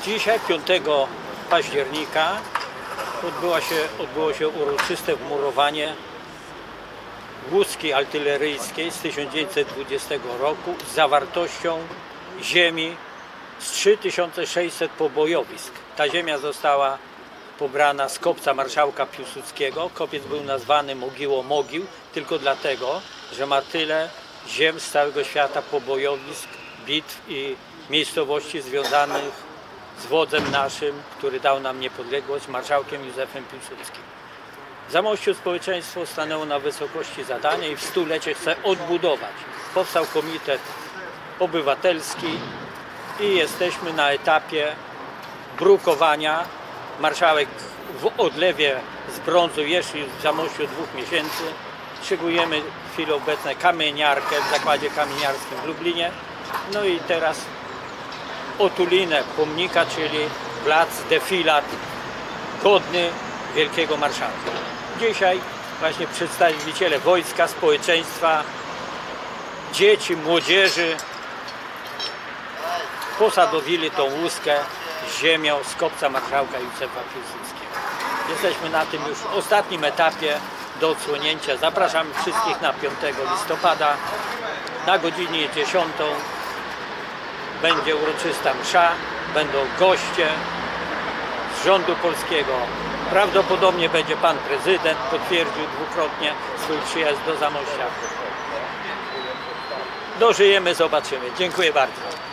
Dzisiaj, 5 października, odbyło się uroczyste wmurowanie łódzki artyleryjskiej z 1920 roku z zawartością ziemi z 3600 pobojowisk. Ta ziemia została pobrana z kopca marszałka Piłsudskiego. Kopiec był nazwany Mogiłą Mogił tylko dlatego, że ma tyle ziem z całego świata, pobojowisk, bitw i miejscowości związanych z wodzem naszym, który dał nam niepodległość, marszałkiem Józefem Piłsudskim. W Zamościu społeczeństwo stanęło na wysokości zadania i w stulecie chce odbudować. Powstał komitet obywatelski i jesteśmy na etapie brukowania. Marszałek w odlewie z brązu jest już w Zamościu 2 miesięcy. Szykujemy w chwili obecnej kamieniarkę w zakładzie kamieniarskim w Lublinie. No i teraz otulinę pomnika, czyli plac, defilat godny wielkiego marszałka. Dzisiaj właśnie przedstawiciele wojska, społeczeństwa, dzieci, młodzieży posadowili tą łuskę z ziemią z kopca marszałka Józefa Piłsudskiego. Jesteśmy na tym już ostatnim etapie do odsłonięcia. Zapraszamy wszystkich na 5 listopada na godzinie 10. Będzie uroczysta msza, będą goście z rządu polskiego. Prawdopodobnie będzie pan prezydent, potwierdził dwukrotnie swój przyjazd do Zamościa. Dożyjemy, zobaczymy. Dziękuję bardzo.